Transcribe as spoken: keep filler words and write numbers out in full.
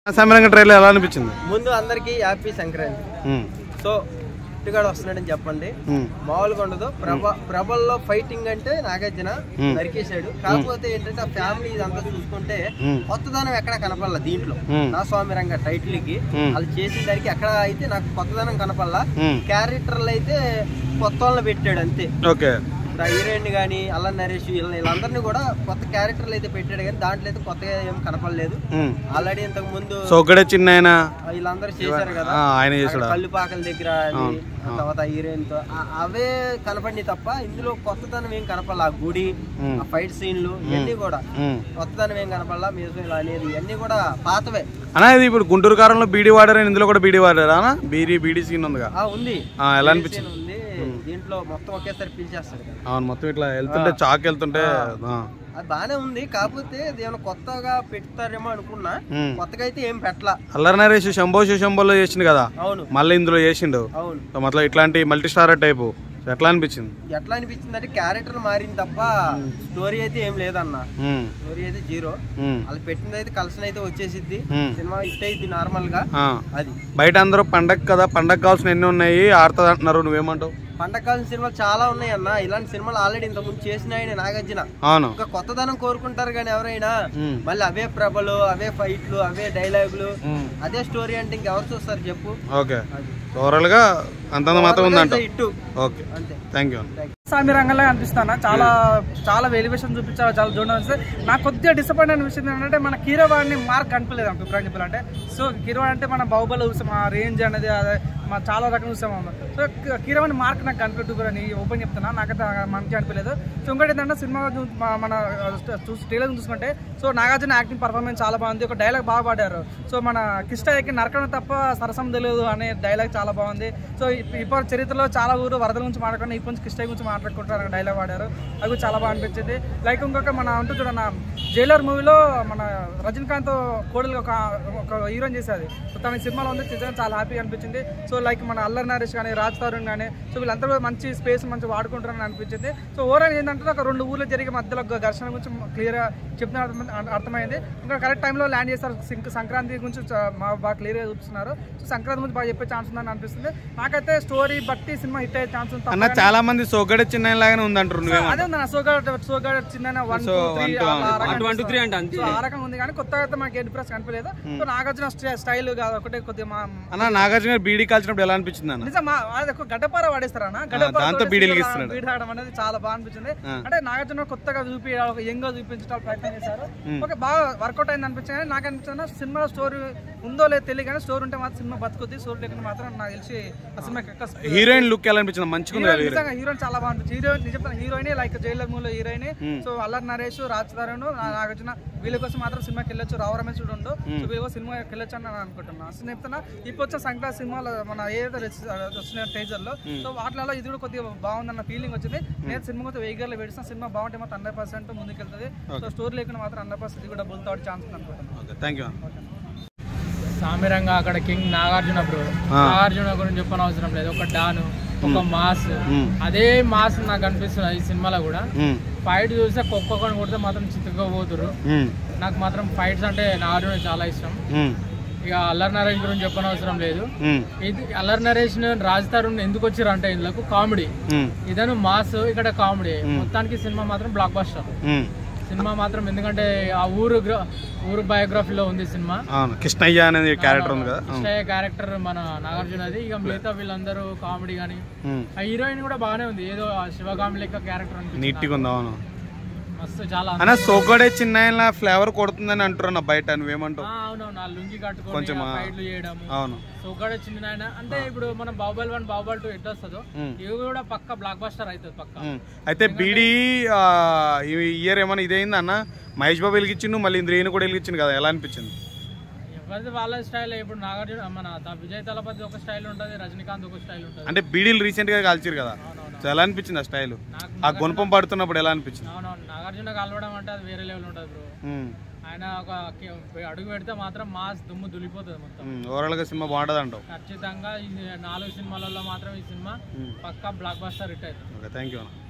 సమరంగ trailer ఎలా అనిపించింది? ముందు అందరికి హ్యాపీ సంక్రాంతి. సో ఇటుగాడు వస్తున్నాడని చెప్పండి, మామూలుగా ఉండదు. ప్రభ ప్రభల్లో ఫైటింగ్ అంటే నాగార్జున నరికేశాడు. కాకపోతే ఏంటంటే ఆ ఫ్యామిలీ ఇదంతా చూసుకుంటే కొత్తదనం ఎక్కడ కనపడలా దీంట్లో. నా స్వామి రంగ టైటిల్ కి వాళ్ళు చేసిన దానికి ఎక్కడ అయితే నాకు కొత్తదనం కనపడలా. క్యారెక్టర్లు అయితే కొత్త వాళ్ళని పెట్టాడు అంతే. ఓకే, హీరోయిన్ గానీ అల్లా నరేష్ వీళ్ళందరినీ కూడా కొత్త క్యారెక్టర్లు అయితే పెట్టాడు, కానీ దాంట్లో అయితే కొత్తగా ఏం కనపడలేదు. ఆల్రెడీ ఇంతకు ముందు సోగడే చిన్న వీళ్ళందరూ చేశారు కదా, కల్లుపాకల దగ్గర తర్వాత హీరోయిన్ తో అవే కనపడినాయి తప్ప ఇందులో కొత్తదనం ఏం కనపడలా. ఆ గుడి, ఆ ఫైట్ సీన్లు ఇవన్నీ కూడా కొత్తదనం ఏం కనపడలా. మ్యూజియం అనేది ఇవన్నీ కూడా పాతవే అన్నా. ఇది ఇప్పుడు గుంటూరు కారంలో బీడీ వాడారు, ఇందులో కూడా బీడీ వాడారా? బీడీ బీడీ సీన్ ఉందిగా, ఉంది. ఎలా అనిపించింది? ఉంది దీంట్లో మొత్తం ఒకేసారి పిలిచేస్తాడు. అవును, మొత్తం ఇట్లా వెళ్తుంటే చాక్ వెళ్తుంటే అది బానే ఉంది. కాకపోతే ఏమైనా కొత్తగా పెడతారేమో అనుకున్నా, కొత్తగా అయితే ఏం పెట్టలా. అల్లరి నరేష్ శంభో శంభోలో చేసిండు కదా, అవును, మళ్ళీ ఇందులో చేసిండు. అవును, మొత్తం ఇట్లాంటి మల్టీ స్టార్ టైపు ఎట్లా అనిపించింది? ఎట్లా అనిపించింది అంటే క్యారెక్టర్ మారింది తప్ప స్టోరీ అయితే ఏం లేదన్న. స్టోరీ అయితే జీరో. వాళ్ళు పెట్టింది అయితే కలెక్షన్ అయితే వచ్చేసిద్ది, సినిమా హిట్ అయింది నార్మల్ గా. అది బయట అందరూ పండగ కదా, పండగ కావాల్సిన ఎన్ని ఉన్నాయి ఆడుతుంది అంటున్నారు, నువ్వేమంటావు? పండగ కావాల్సిన సినిమాలు చాలా ఉన్నాయి అన్న. ఇలాంటి సినిమాలు ఆల్రెడీ ఇంత ముందు చేసిన ఆయన నాగార్జున. అవును, ఇంకా కొత్తదనం కోరుకుంటారు కానీ ఎవరైనా. మళ్ళీ అవే ప్రభలు, అవే ఫైట్లు, అవే డైలాగులు, అదే స్టోరీ అంటే ఇంకెవరు చూస్తారు చెప్పు? ఓకే, ఓవరాల్ గా అంత మాత్రం ఉందంట. ఇట్టు ఓకే, థ్యాంక్ యూ. సామి రంగంలో అనిపిస్తాను. చాలా చాలా ఎలివేషన్ చూపించారు, చాలా చూడండి. నాకు కొద్దిగా డిసప్పాయింట్ అనిపించింది ఏంటంటే మన కీరవాడిని మార్క్ కనిపించలేదు అభిప్రాయం చెప్పాలంటే. సో కీరవాణి అంటే మన బాహుబలి చూసాం, ఆ రేంజ్ అనేది అదే మా చాలా రకం చూసాము. సో కీరవాణి మార్క్ నాకు కనిపెట్టు అని ఓపెన్ చెప్తున్నా, నాకైతే మంచిగా అనిపించలేదు. సో ఇంకోటి ఏంటంటే సినిమా మన చూసి ట్రైలర్ చూసుకుంటే సో నాగార్జున యాక్టింగ్ పర్ఫార్మెన్స్ చాలా బాగుంది. ఒక డైలాగ్ బాగా పాడారు. సో మన కిష్టయ్యకి నరకడం తప్ప సరసం తెలియదు అనే డైలాగ్ చాలా బాగుంది. సో ఇప్పుడు చరిత్రలో చాలా ఊరు వరదల గురించి మాట్లాడుకుని ఇప్పుడు నుంచి కిష్టయ్య గురించి మాట్లాడుకుంటారు డైలాగ్ వాడారు, అది చాలా బాగా అనిపించింది. లైక్ ఇంకొక మన అంటూ చూడన్న జైలర్ మూవీలో మన రజనీకాంత్ కోడలు ఒక ఒక హీరోయిన్ చేసేది. సో తన సినిమాలో ఉంది, చాలా హ్యాపీగా అనిపించింది. సో లైక్ మన అల్లరి నరేష్ కానీ రాజ్ తరుణ్ కానీ సో వీళ్ళందరూ మంచి స్పేస్ మంచి వాడుకుంటారని అనిపించింది. సో ఓవరాల్ ఏంటంటే ఒక రెండు ఊర్లు జరిగే మధ్యలో ఘర్షణ గురించి క్లియర్గా చెప్తున్న అర్థమైంది. ఇంకా కరెక్ట్ టైంలో ల్యాండ్ చేస్తారు. సంక్రాంతి గురించి బాగా క్లియర్గా చూపిస్తున్నారు. సో సంక్రాంతి గురించి బాగా చెప్పే ఛాన్స్ ఉందని అనిపిస్తుంది. నాకైతే స్టోరీ బట్టి సినిమా హిట్ అయ్యే ఛాన్స్ ఉంది. చాలా మంది సోగడ చిన్న లాగానే ఉందంటారు. అదే ఉంది సోగడ సోగడ చిన్న వన్ టూ త్రీ ఆ రకంగా ఉంది, కానీ కొత్తగా అయితే మనకి డిఫరెన్స్ కనిపించలేదు. సో నాగార్జున స్టైల్ కాదు ఒకటే కొద్దిగా. అన్న నాగార్జున బీడీ కాల్చినప్పుడు ఎలా అనిపించింది అన్న? నిజం గడ్డపార వాడేస్తారా గడ్డపార బీడీ ఆడడం అనేది చాలా బాగా అనిపించింది. అంటే నాగార్జున కొత్తగా చూపి యంగ్ గా చూపించడానికి ప్రయత్నం చేశారు. ఓకే, బాగా వర్కౌట్ అయింది అనిపించింది. కానీ నాకు అనిపించింది సినిమా స్టోరీ ఉందో లేదో తెలియదు, కానీ స్టోరీ ఉంటే మాత్రం సినిమా బతుకుద్ది. స్టోరీ లేకుండా మాత్రం నాకు తెలిసి ఆ సినిమా హీరోయిన్ లుక్ ఎలా అనిపించింది? మంచిగా హీరోయిన్ చాలా బాగుంటుంది. హీరోయిన్ చెప్తాను, హీరోయిన్ లైక్ జైలర్ మూవీలో హీరోయిన్. సో అల్లరి నరేష్, రాజ్ తరుణ్, నాగార్జున వీళ్ళ కోసం మాత్రం సినిమాకి వెళ్ళొచ్చు. రావు రమేష్ కూడా ఉండు. సో వీళ్ళ సినిమాకి వెళ్ళొచ్చు అని అనుకుంటున్నాను. అసలు చెప్తున్నా ఇప్పుడు వచ్చిన సంక్రాంతి సినిమాలో మన ఏదైతే వచ్చిన టేజర్ లో సో వాటిలో ఇది కూడా కొద్దిగా బాగుందన్న ఫీలింగ్ వచ్చింది. నేను సినిమా కొంచెం వెయ్యిగర్లు పెడిసిన సినిమా బాగుంటే మాత్రం హండ్రెడ్ పర్సెంట్ ముందుకెళ్తుంది. సో స్టోరీ లేకుండా మాత్రం హండ్రెడ్ పర్సెంట్ ఇది కూడా బుల్తో ఛాన్స్ ఉంది అనుకుంటున్నాను. సామిరంగా అక్కడ కింగ్ నాగార్జున బ్రో, నాగార్జున గురించి చెప్పని అవసరం లేదు. ఒక డాను, ఒక మాస్, అదే మాస్ నాకు అనిపిస్తుంది ఈ సినిమాలో కూడా. ఫైట్ చూస్తే ఒక్కొక్కరిని కొడితే మాత్రం చిత్తుకోబోతురు. నాకు మాత్రం ఫైట్స్ అంటే నాగార్జున చాలా ఇష్టం. ఇక అల్లరి నరేష్ గురించి చెప్పని అవసరం లేదు. ఇది అల్లరి నరేష్ రాజ్ తరుణ్ ఎందుకు వచ్చారు అంటే ఇందులో కామెడీ, ఇదను మాస్, ఇక్కడ కామెడీ. మొత్తానికి సినిమా మాత్రం బ్లాక్ బస్టర్ సినిమా మాత్రం. ఎందుకంటే ఆ ఊరు ఊరు బయోగ్రఫీలో ఉంది సినిమా. కృష్ణయ్య అనేది క్యారెక్టర్ ఉంది కదా, కృష్ణయ్య క్యారెక్టర్ మన నాగార్జునది. ఇక మిగతా వీళ్ళందరూ కామెడీ కానీ, ఆ హీరోయిన్ కూడా బాగానే ఉంది, ఏదో శివగామి లెక్క క్యారెక్టర్ అనిపిస్తుంది. మస్తు చాలా సోగడే చిన్న ఫ్లేవర్ కొడుతుందని అంటున్నా బయట, నువ్వేమంటావు? అవునవును, ఆ లుంగి కట్టుకొని ఫైట్లు చేయడం. అవును, సోగడే చిన్న అంటే ఇప్పుడు మనం బాహుబలి వన్ బాహుబలి టూ ఎట్లా వస్తుందో ఇవి కూడా పక్క బ్లాక్ బస్టర్ అవుతుంది పక్క. అయితే బీడీ ఈ ఇయర్ ఏమన్నా ఇదైంది అన్న? మహేష్ బాబు వెలిగించిండు, మళ్ళీ ఇంద్రియని కూడా వెలిగించింది కదా, ఎలా అనిపించింది? ఎవరిది వాళ్ళ స్టైల్. ఇప్పుడు నాగార్జున మన విజయ్ తలపతి ఒక స్టైల్ ఉంటుంది, రజనీకాంత్ ఒక స్టైల్ ఉంటుంది. అంటే బీడీలు రీసెంట్ గా కాల్చారు కదా, ఎలా అనిపించింది ఆ స్టైల్? ఆ గుణపం పడుతున్నప్పుడు ఎలా అనిపించింది? అవునవును, నాగార్జున కలవడం అంటే అది వేరే లెవెల్ ఉంటుంది బ్రో. ఆయన ఒక అడుగు పెడితే మాత్రం మాస్ దుమ్ము దులిపోతుంది మొత్తం. ఓవరాల్ గా సినిమా బాగుంటుంది అంటావు? ఖచ్చితంగా ఈ నాలుగు సినిమాలలో మాత్రం ఈ సినిమా పక్కా బ్లాక్ బస్టర్ హిట్ అవుతుంది. Thank you.